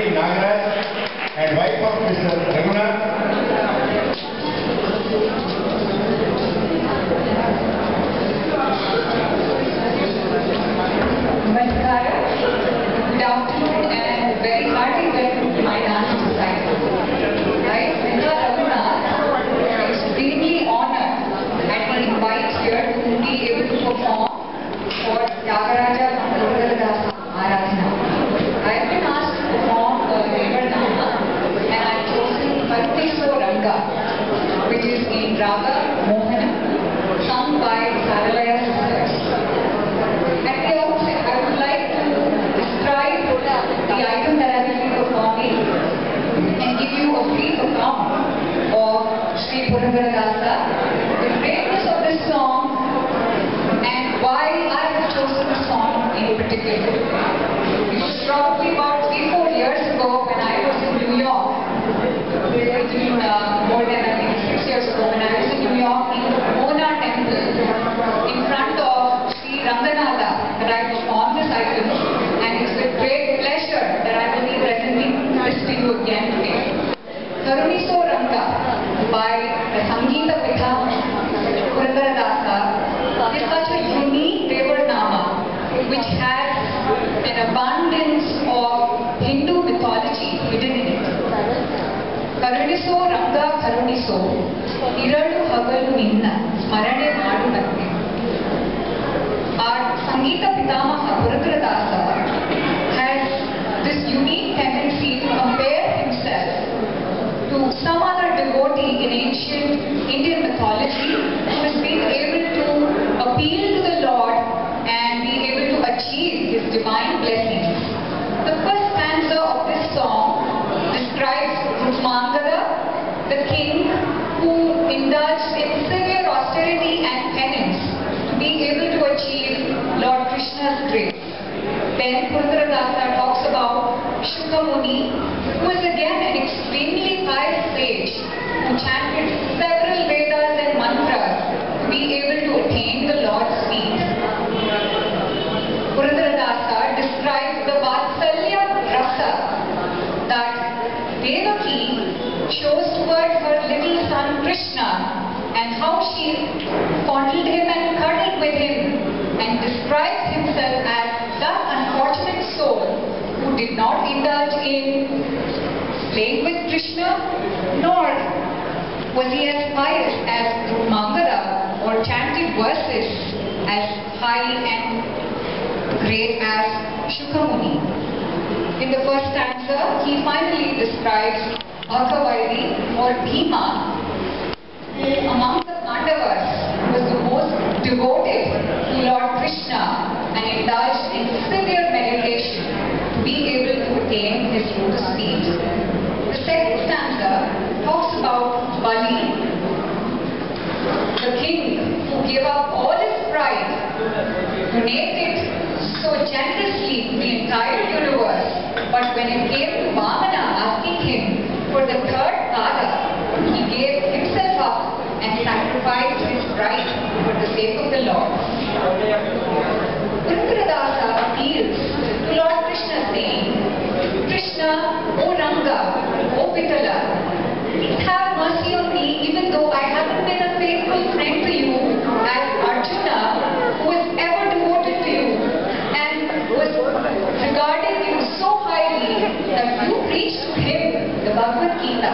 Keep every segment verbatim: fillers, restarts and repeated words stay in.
Honorary Nagaraj and wife of Mister Raghunath. Good afternoon and very hearty welcome to my dance society. I, Smitha Raghunath, am extremely honored at the invite here to be able to perform for Thyagaraja Aradhana. I have been asked to perform a daighter-in-law and I have chosen Bharathanatyam, which is in Raga Mohanam, sung by Thyagaraja sisters. At the outset, I would like to describe the item that I will be performing and give you a brief account of Ssri Purandaradasa, the greatness of this song, and why I have chosen the song in particular. It was probably about three, four years ago when I was in New York. Between uh, more than I think six years ago, when I was in New York in the Mona temple in front of Ssri Raghunath, that I performed this item, and it's with great pleasure that I will be presenting this to you again today. Karuniso Ranga by the Smt Smitha Raghunath is such a unique Devarnama which has an abundance of Hindu mythology hidden in it. Karuniso Ranga Karuniso Iradu Hagalu Ninna Smarane Madu Nante. Our Sangita Pitamaha Purandaradasa has this unique tendency to compare himself to some other devotee in ancient Indian mythology who has been able to appeal to the Lord and be able to achieve his divine blessings. The first stanza of this song describes Rukmangada, the king who indulged in severe austerity and penance to be able to achieve Lord Krishna's grace. Then Purandaradasa talks about Shuka Muni, who is again an extremely pious sage who chanted several Vedas and mantras to be able to attain the Lord's feet. Purandaradasa describes the Vatsalya Rasa that Devaki shows towards her little son Krishna and how she fondled him and cuddled with him, and describes himself as that unfortunate soul who did not indulge in playing with Krishna, nor was he as pious as Rukmangada or chanted verses as high and great as Shukamuni. In the first stanza, he finally describes Bhagavati or Bhima, who among the Pandavas was the most devoted to Lord Krishna and indulged in severe meditation to be able to attain his lotus feet. The second stanza talks about Bali, the king who gave up all his pride, donated so generously to the entire universe, but when it came to Vamana asking him for the third pada, he gave himself up and sacrificed his bride for the sake of the Lord. Purandaradasa appeals to Lord Krishna saying, Krishna, O Ranga, O Pitala, please have mercy on me even though I haven't been a faithful friend to you as Arjuna, who is ever devoted to you and was regarding you so highly that you preached to him the Bhagavad Gita.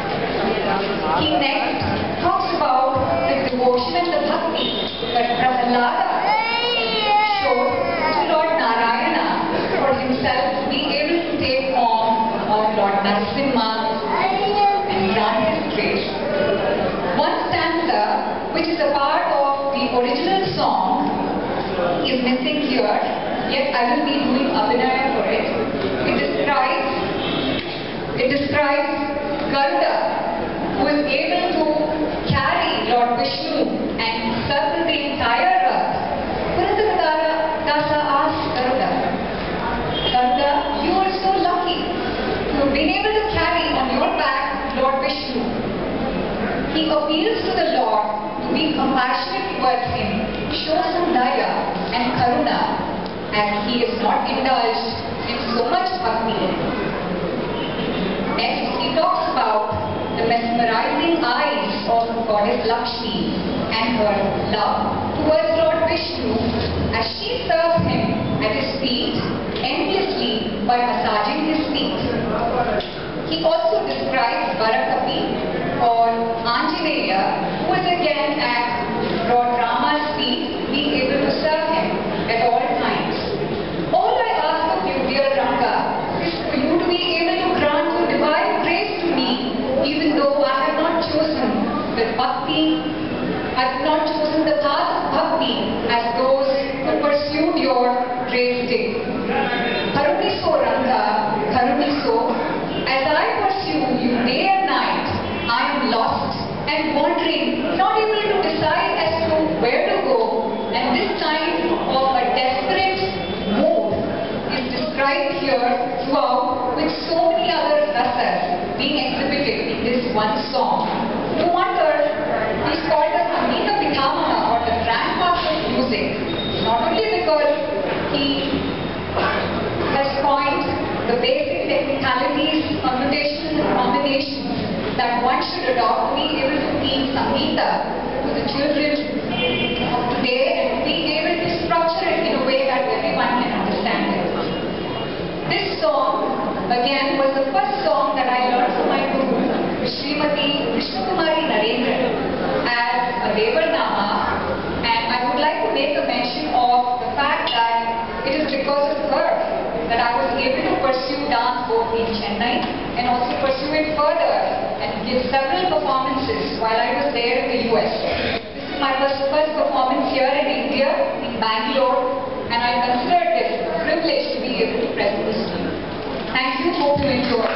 He next talks about the devotion and the bhakti that Prahalada showed to Lord Narayana for himself to be able to take form of Lord Narasimha and grant his grace. One stanza, which is a part of the original song, is missing here, yet I will be doing Abhinaya for it. It describes, it describes Garuda, who is able to carry Lord Vishnu and circle the entire earth. Purandaradasa asks Garuda, Garuda, you are so lucky to have been able to carry on your back Lord Vishnu. He appeals to the Lord to be compassionate towards him, show some daya and karuna, as he is not indulged in so much bhakti. goddess Lakshmi and her love towards Lord Vishnu as she serves him at his feet endlessly by massaging his feet. He also describes Bharatapi or Anjaneya, who is again at Lord Rama's feet, being able to serve him at all times. All I ask of you, dear Ranga, is for you to be able to grant your divine grace to me, even though I have not chosen with bhakti, I have not chosen the path of bhakti as those who pursued your grace did. Karuniso Ranga, Karuniso, as I pursue you day and night, I am lost and wandering, not able to decide as to where to go, and this kind of a desperate mood is described here throughout with so many other rasas being exhibited in this one song. No wonder he's called the Sangita Pithamana or the grandmaster of music, not only because he has coined the basic technicalities, combinations and combinations that one should adopt to be able to teach Sangita to the children of today and be able to structure it in a way that everyone can understand it. This song, again, was the first song that I learned from my guru, Srimati Vishnukumari Narendra, as a Devarnama, and I would like to make a mention of the fact that it is because of her that I was able to pursue dance both in Chennai and also pursue it further and give several performances while I was there in the U S. This is my first, first performance here in India, in Bangalore, and I consider it a privilege to be able to present this to you. Thank you, hope you enjoy.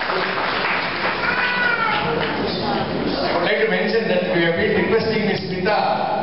I would like to mention that we have been requesting Miss Smitha.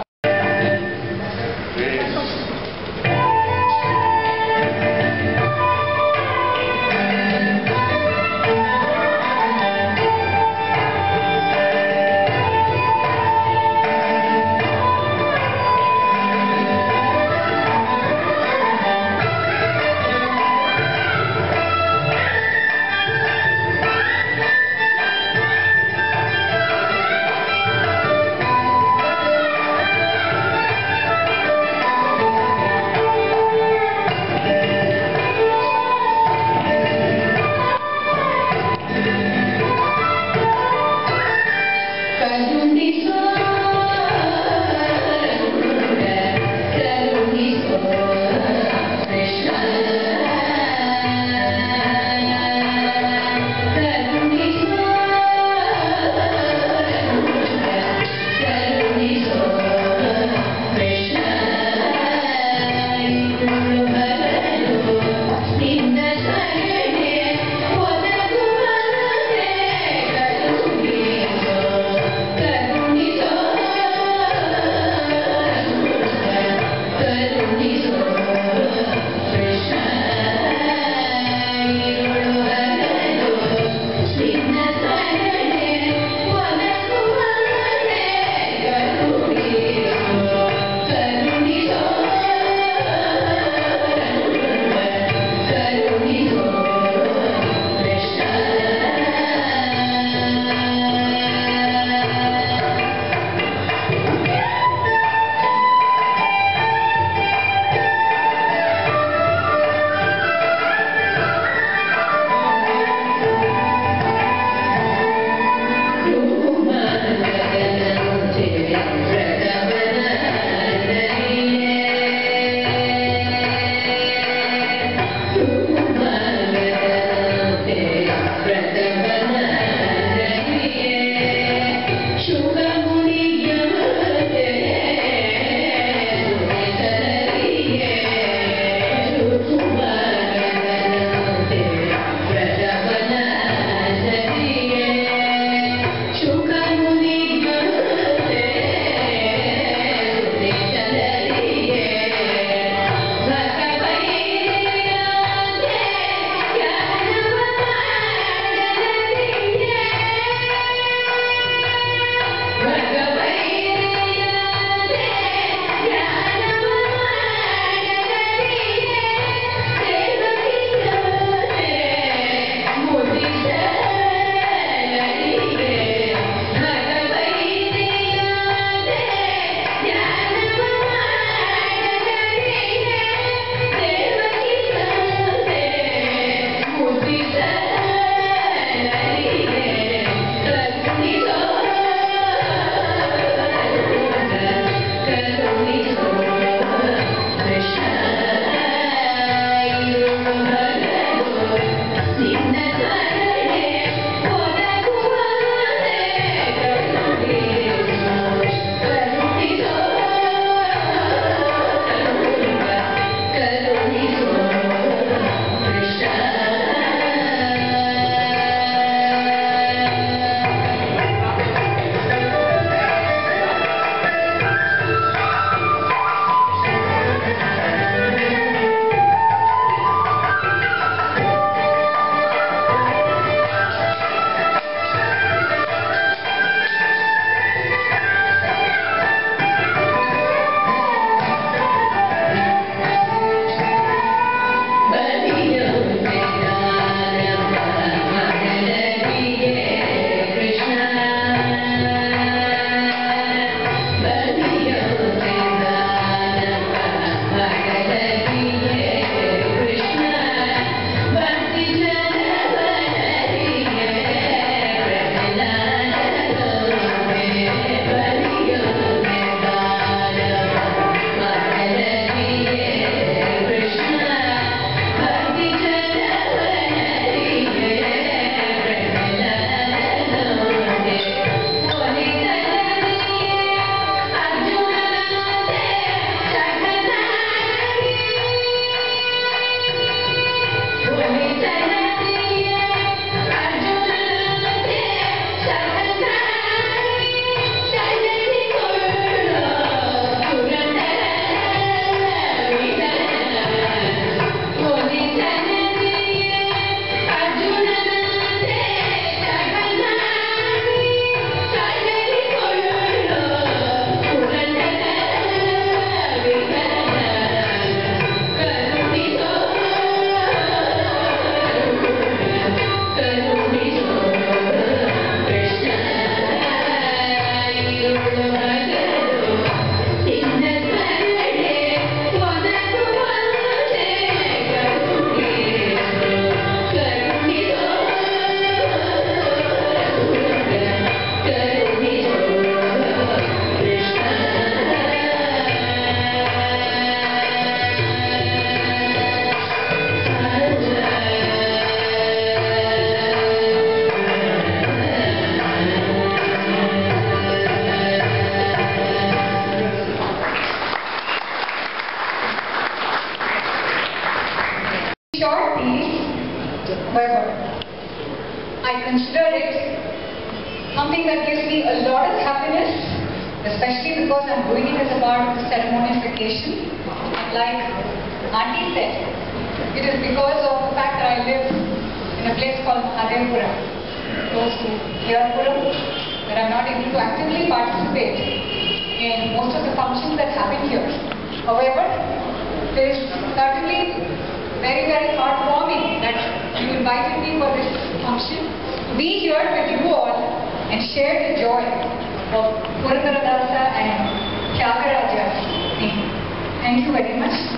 However, I consider it something that gives me a lot of happiness, especially because I'm doing it as a part of the ceremonial vacation. And like Auntie said, it is because of the fact that I live in a place called Mandayam, close to Thyagaraja, that I'm not able to actively participate in most of the functions that happen here. However, it is certainly very, very heartwarming that you invited me for this function to be here with you all and share the joy of Bharathanatyam and Thyagaraja. Thank you very much.